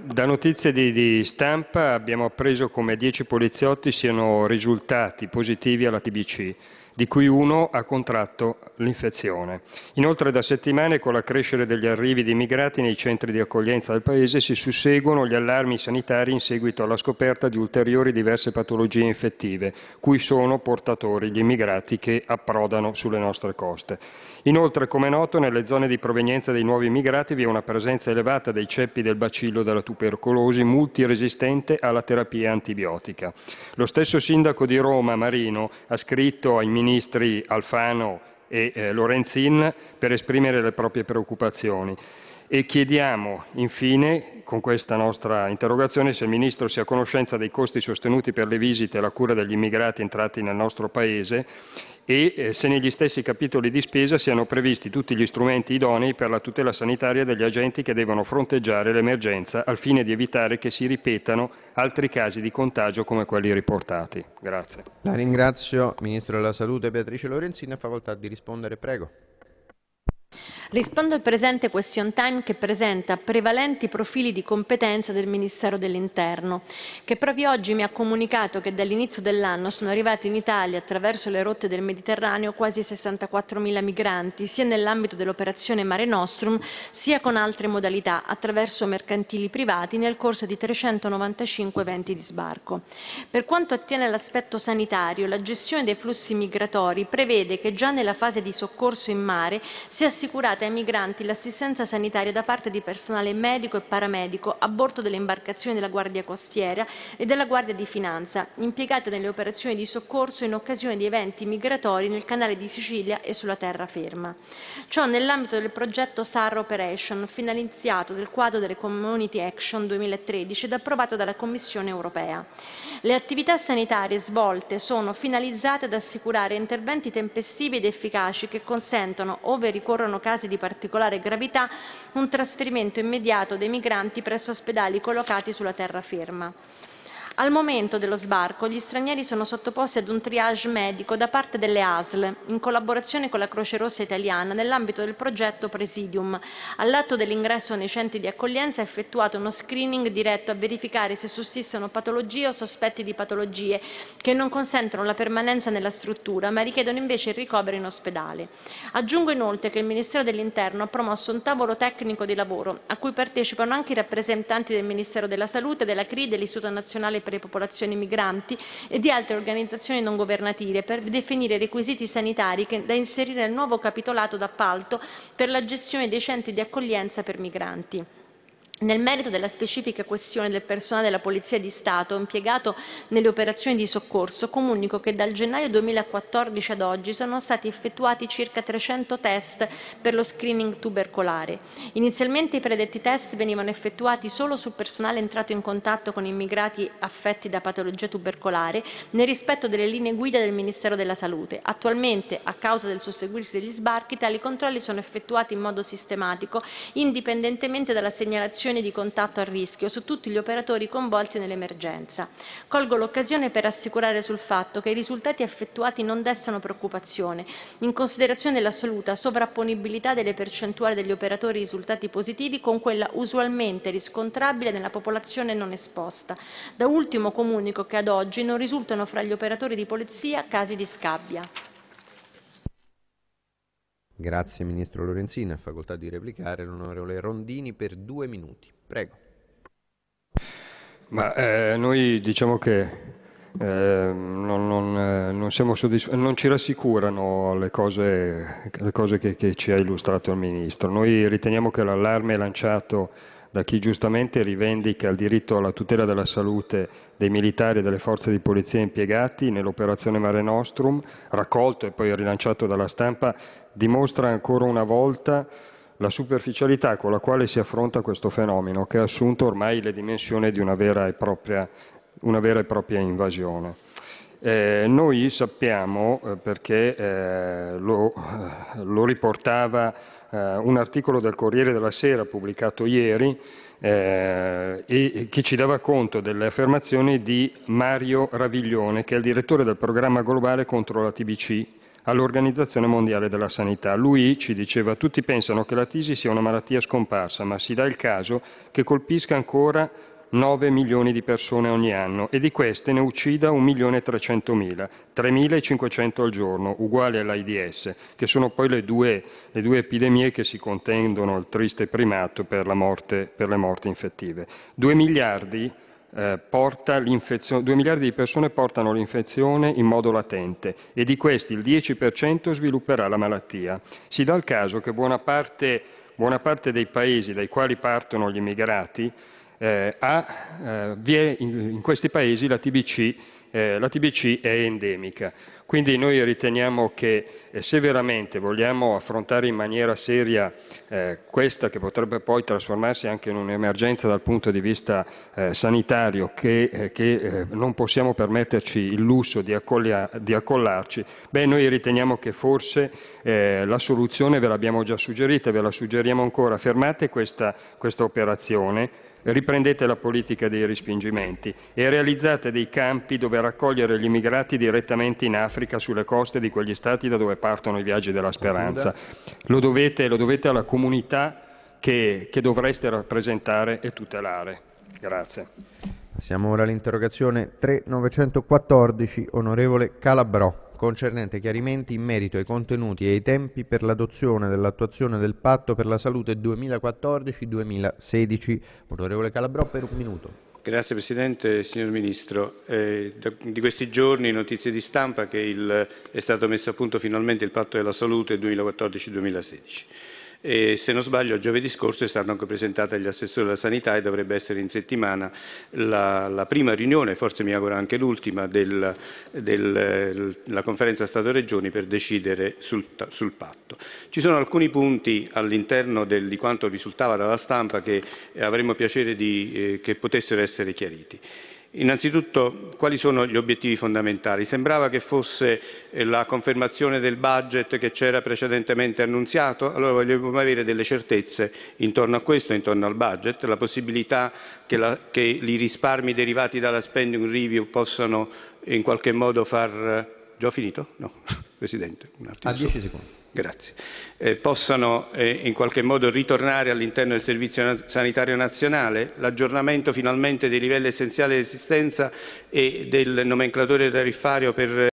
Da notizie di stampa abbiamo appreso come 10 poliziotti siano risultati positivi alla TBC, di cui uno ha contratto l'infezione. Inoltre da settimane, con l'accrescere degli arrivi di immigrati nei centri di accoglienza del Paese, si susseguono gli allarmi sanitari in seguito alla scoperta di ulteriori diverse patologie infettive, cui sono portatori gli immigrati che approdano sulle nostre coste. Inoltre, come noto, nelle zone di provenienza dei nuovi immigrati vi è una presenza elevata dei ceppi del bacillo della tubercolosi multiresistente alla terapia antibiotica. Lo stesso sindaco di Roma, Marino, ha scritto ai ministri Alfano e Lorenzin per esprimere le proprie preoccupazioni. E chiediamo infine, con questa nostra interrogazione, se il Ministro sia a conoscenza dei costi sostenuti per le visite e la cura degli immigrati entrati nel nostro Paese e se negli stessi capitoli di spesa siano previsti tutti gli strumenti idonei per la tutela sanitaria degli agenti che devono fronteggiare l'emergenza al fine di evitare che si ripetano altri casi di contagio come quelli riportati. Grazie. La ringrazio, Ministro della Salute Beatrice Lorenzin, ha facoltà di rispondere, prego. Rispondo al presente question time che presenta prevalenti profili di competenza del Ministero dell'Interno, che proprio oggi mi ha comunicato che dall'inizio dell'anno sono arrivati in Italia attraverso le rotte del Mediterraneo quasi 64.000 migranti, sia nell'ambito dell'operazione Mare Nostrum, sia con altre modalità, attraverso mercantili privati, nel corso di 395 eventi di sbarco. Per quanto attiene all'aspetto sanitario, la gestione dei flussi migratori prevede che già nella fase di soccorso in mare sia assicurata ai migranti l'assistenza sanitaria da parte di personale medico e paramedico a bordo delle imbarcazioni della Guardia Costiera e della Guardia di Finanza, impiegate nelle operazioni di soccorso in occasione di eventi migratori nel canale di Sicilia e sulla terraferma. Ciò nell'ambito del progetto SAR Operation, finanziato nel quadro delle Community Action 2013 ed approvato dalla Commissione europea. Le attività sanitarie svolte sono finalizzate ad assicurare interventi tempestivi ed efficaci che consentano, ove ricorrono casi di particolare gravità, un trasferimento immediato dei migranti presso ospedali collocati sulla terraferma. Al momento dello sbarco gli stranieri sono sottoposti ad un triage medico da parte delle ASL, in collaborazione con la Croce Rossa Italiana, nell'ambito del progetto Presidium. All'atto dell'ingresso nei centri di accoglienza è effettuato uno screening diretto a verificare se sussistono patologie o sospetti di patologie che non consentono la permanenza nella struttura, ma richiedono invece il ricovero in ospedale. Aggiungo inoltre che il Ministero dell'Interno ha promosso un tavolo tecnico di lavoro, a cui partecipano anche i rappresentanti del Ministero della Salute, della CRI, dell'Istituto Nazionale per le popolazioni migranti e di altre organizzazioni non governative per definire i requisiti sanitari da inserire nel nuovo capitolato d'appalto per la gestione dei centri di accoglienza per migranti. Nel merito della specifica questione del personale della Polizia di Stato impiegato nelle operazioni di soccorso, comunico che dal gennaio 2014 ad oggi sono stati effettuati circa 300 test per lo screening tubercolare. Inizialmente i predetti test venivano effettuati solo sul personale entrato in contatto con immigrati affetti da patologia tubercolare, nel rispetto delle linee guida del Ministero della Salute. Attualmente, a causa del susseguirsi degli sbarchi, tali controlli sono effettuati in modo sistematico, indipendentemente dalla segnalazione di contatto a rischio su tutti gli operatori coinvolti nell'emergenza. Colgo l'occasione per assicurare sul fatto che i risultati effettuati non destano preoccupazione, in considerazione dell'assoluta sovrapponibilità delle percentuali degli operatori risultati positivi con quella usualmente riscontrabile nella popolazione non esposta. Da ultimo comunico che ad oggi non risultano fra gli operatori di polizia casi di scabbia. Grazie Ministro Lorenzin, ha facoltà di replicare l'onorevole Rondini per 2 minuti. Prego. Noi diciamo che non siamo non ci rassicurano le cose che ci ha illustrato il Ministro. Noi riteniamo che l'allarme lanciato da chi giustamente rivendica il diritto alla tutela della salute dei militari e delle forze di polizia impiegati nell'operazione Mare Nostrum, raccolto e poi rilanciato dalla stampa, dimostra ancora una volta la superficialità con la quale si affronta questo fenomeno, che ha assunto ormai le dimensioni di una vera e propria invasione. Noi sappiamo, perché lo riportava un articolo del Corriere della Sera pubblicato ieri, e che ci dava conto delle affermazioni di Mario Raviglione, che è il direttore del programma globale contro la TBC all'Organizzazione Mondiale della Sanità. Lui ci diceva: tutti pensano che la tisi sia una malattia scomparsa, ma si dà il caso che colpisca ancora 9 milioni di persone ogni anno e di queste ne uccida 1.300.000, 3.500 al giorno, uguali all'AIDS, che sono poi le due epidemie che si contendono il triste primato per le morti infettive. 2 miliardi di persone portano l'infezione in modo latente e di questi il 10% svilupperà la malattia. Si dà il caso che buona parte dei paesi dai quali partono gli immigrati in questi paesi la TBC è endemica. Quindi noi riteniamo che se veramente vogliamo affrontare in maniera seria questa, che potrebbe poi trasformarsi anche in un'emergenza dal punto di vista sanitario, che non possiamo permetterci il lusso di accollarci, noi riteniamo che forse la soluzione ve l'abbiamo già suggerita, ve la suggeriamo ancora: fermate questa operazione, riprendete la politica dei respingimenti e realizzate dei campi dove raccogliere gli immigrati direttamente in Africa, sulle coste di quegli stati da dove partono i viaggi della speranza. Lo dovete alla comunità che dovreste rappresentare e tutelare. Grazie. Passiamo ora all'interrogazione 3914, onorevole Calabrò, concernente chiarimenti in merito ai contenuti e ai tempi per l'adozione dell'attuazione del Patto per la Salute 2014-2016. Onorevole Calabrò, per un minuto. Grazie Presidente, signor Ministro. Di questi giorni notizie di stampa che è stato messo a punto finalmente il Patto della Salute 2014-2016. E, se non sbaglio, giovedì scorso è stata anche presentata agli assessori della sanità e dovrebbe essere in settimana la prima riunione, forse mi auguro anche l'ultima, della conferenza Stato-Regioni per decidere sul patto. Ci sono alcuni punti all'interno di quanto risultava dalla stampa che avremmo piacere che potessero essere chiariti. Innanzitutto, quali sono gli obiettivi fondamentali? Sembrava che fosse la confermazione del budget che c'era precedentemente annunziato, allora vogliamo avere delle certezze intorno a questo, intorno al budget, la possibilità che i risparmi derivati dalla spending review possano in qualche modo far... Già ho finito? No, Presidente. Un attimo. A 10 secondi. Grazie. Possano in qualche modo ritornare all'interno del Servizio Sanitario Nazionale, l'aggiornamento finalmente dei livelli essenziali di assistenza e del nomenclatore tariffario per